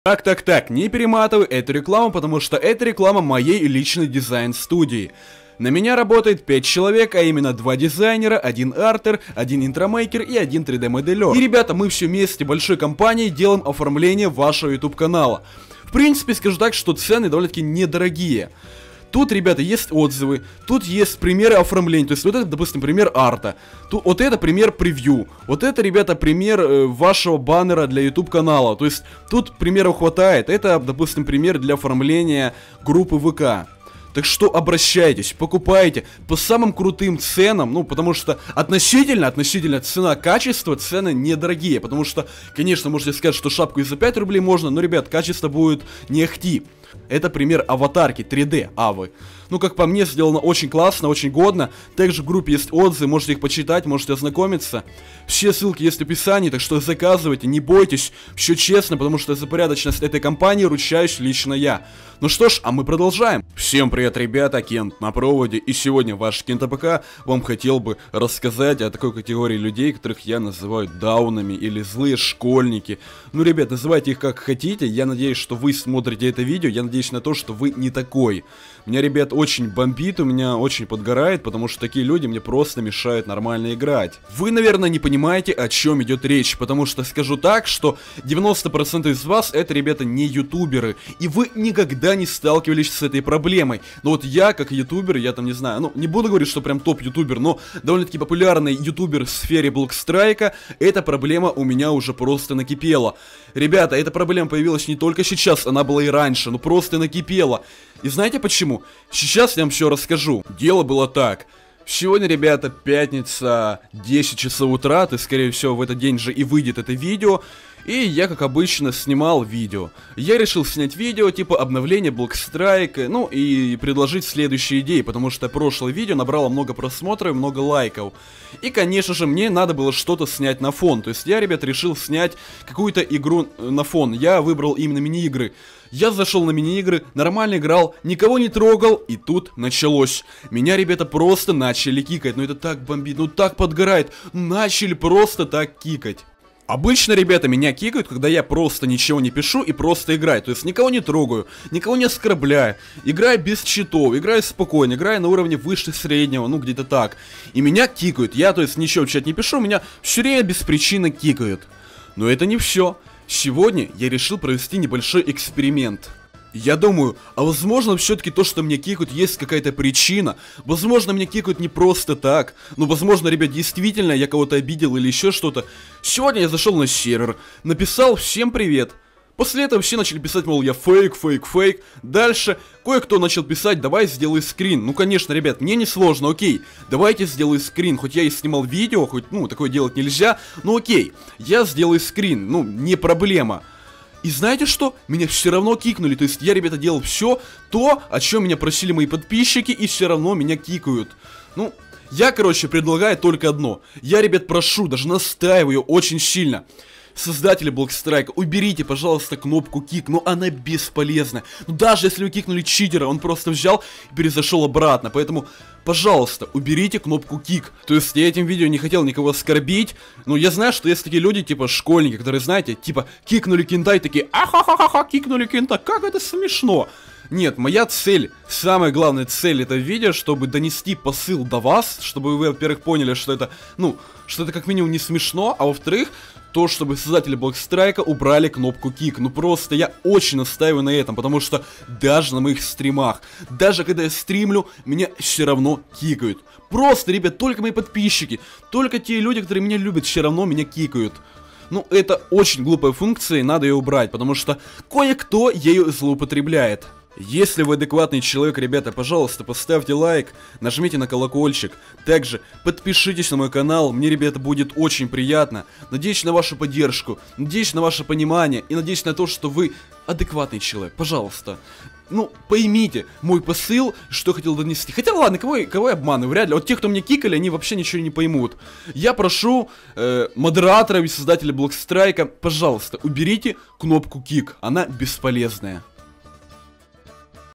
Так, не перематывай эту рекламу, потому что это реклама моей личной дизайн-студии. На меня работает 5 человек, а именно 2 дизайнера, 1 артер, 1 интромейкер и 1 3D-моделер. И, ребята, мы все вместе большой компанией делаем оформление вашего YouTube канала. В принципе, скажу так, что цены довольно-таки недорогие. Тут, ребята, есть отзывы, тут есть примеры оформления, то есть вот это, допустим, пример арта, тут, вот это пример превью, вот это, ребята, пример вашего баннера для YouTube канала, то есть тут примеров хватает, это, допустим, пример для оформления группы ВК. Так что обращайтесь, покупайте по самым крутым ценам, ну, потому что относительно цена-качество, цены недорогие, потому что, конечно, можете сказать, что шапку и за 5 рублей можно, но, ребят, качество будет не ахти. Это пример аватарки 3D Авы. Ну, как по мне, сделано очень классно, очень годно. Также в группе есть отзывы, можете их почитать, можете ознакомиться. Все ссылки есть в описании, так что заказывайте, не бойтесь. Все честно, потому что за порядочность этой компании ручаюсь лично я. Ну что ж, а мы продолжаем. Всем привет, ребята, Кент на проводе. И сегодня ваш Кент АПК вам хотел бы рассказать о такой категории людей, которых я называю даунами или злые школьники. Ну, ребят, называйте их как хотите. Я надеюсь, что вы смотрите это видео. Я надеюсь на то, что вы не такой. Меня, ребят, очень бомбит, у меня очень подгорает, потому что такие люди мне просто мешают нормально играть. Вы, наверное, не понимаете, о чем идет речь, потому что скажу так, что 90% из вас это, ребята, не ютуберы, и вы никогда не сталкивались с этой проблемой. Но вот я, как ютубер, я там не знаю, ну, не буду говорить, что прям топ-ютубер, но довольно-таки популярный ютубер в сфере Блокстрайка, эта проблема у меня уже просто накипела. Ребята, эта проблема появилась не только сейчас, она была и раньше, но просто накипела. И знаете почему? Сейчас я вам все расскажу. Дело было так. Сегодня, ребята, пятница, 10 часов утра, то есть, скорее всего, в этот день же и выйдет это видео. И я, как обычно, снимал видео. Я решил снять видео, типа обновление Блокстрайка, ну и предложить следующие идеи, потому что прошлое видео набрало много просмотров и много лайков. И, конечно же, мне надо было что-то снять на фон. То есть я, ребят, решил снять какую-то игру на фон. Я выбрал именно мини-игры. Я зашел на мини-игры, нормально играл, никого не трогал, и тут началось. Меня, ребята, просто начали кикать. Ну это так бомбит, ну так подгорает. Начали просто так кикать. Обычно, ребята, меня кикают, когда я просто ничего не пишу и просто играю. То есть никого не трогаю, никого не оскорбляю. Играю без читов, играю спокойно, играю на уровне выше среднего, ну где-то так. И меня кикают. Я, то есть, ничего в чат не пишу, меня все время без причины кикают. Но это не все. Сегодня я решил провести небольшой эксперимент. Я думаю, а возможно все-таки то, что мне кикают, есть какая-то причина. Возможно, мне кикают не просто так. Но возможно, ребят, действительно я кого-то обидел или еще что-то. Сегодня я зашел на сервер, написал всем привет. После этого все начали писать, мол, я фейк. Дальше кое-кто начал писать, давай сделай скрин. Ну, конечно, ребят, мне не сложно, окей. Давайте сделай скрин. Хоть я и снимал видео, хоть, ну, такое делать нельзя. Но окей, я сделаю скрин, ну, не проблема. И знаете что? Меня все равно кикнули. То есть я, ребята, делал все то, о чем меня просили мои подписчики, и все равно меня кикают. Ну, я, короче, предлагаю только одно. Я, ребят, прошу, даже настаиваю очень сильно. Создатели Блокстрайка, уберите, пожалуйста, кнопку кик, но она бесполезна. Ну, даже если вы кикнули читера, он просто взял и перезашел обратно. Поэтому, пожалуйста, уберите кнопку кик. То есть я этим видео не хотел никого оскорбить, но я знаю, что есть такие люди, типа школьники, которые, знаете, типа кикнули кента и такие, ахахаха, кикнули кента, как это смешно. Нет, моя цель, самая главная цель этого видео, чтобы донести посыл до вас, чтобы вы, во-первых, поняли, что это, ну, что это как минимум не смешно, а во-вторых, то, чтобы создатели Блокстрайка убрали кнопку кик. Ну просто я очень настаиваю на этом, потому что даже на моих стримах, даже когда я стримлю, меня все равно кикают. Просто, ребят, только мои подписчики, только те люди, которые меня любят, все равно меня кикают. Ну, это очень глупая функция, и надо ее убрать, потому что кое-кто ею злоупотребляет. Если вы адекватный человек, ребята, пожалуйста, поставьте лайк, нажмите на колокольчик. Также подпишитесь на мой канал, мне, ребята, будет очень приятно. Надеюсь на вашу поддержку, надеюсь на ваше понимание и надеюсь на то, что вы адекватный человек. Пожалуйста. Ну, поймите мой посыл, что хотел донести. Хотя, ладно, кого я обманываю, вряд ли. Вот те, кто мне кикали, они вообще ничего не поймут. Я прошу модераторов и создателей Блокстрайка, пожалуйста, уберите кнопку кик. Она бесполезная.